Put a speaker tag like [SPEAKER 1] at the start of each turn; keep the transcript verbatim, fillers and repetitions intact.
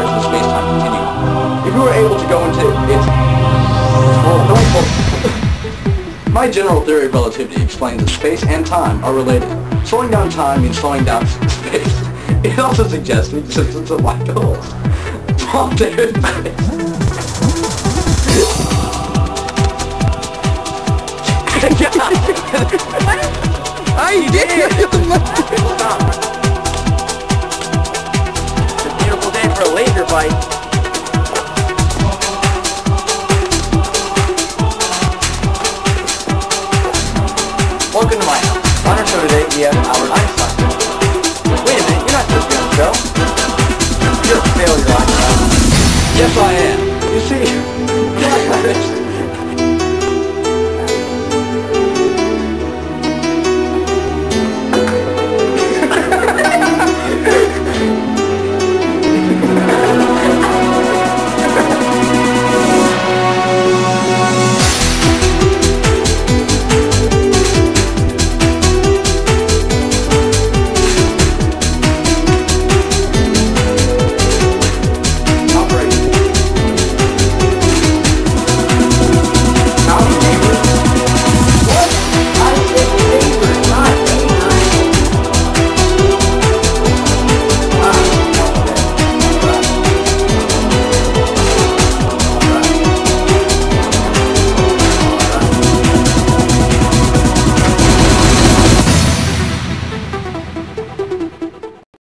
[SPEAKER 1] occurs in the space-time continuum. If you were able to go into its... Well, no, well, my general theory of relativity explains that space and time are related. Slowing down time means slowing down space. It also suggests the existence of black holes. Small there in space.
[SPEAKER 2] I did it!
[SPEAKER 3] It's a beautiful day for a laser fight. Welcome to my house. On our show today, we have Albert Einstein. Wait a minute, you're not supposed to be on the show. You're a failure, Einstein.
[SPEAKER 1] Yes, I am. You see,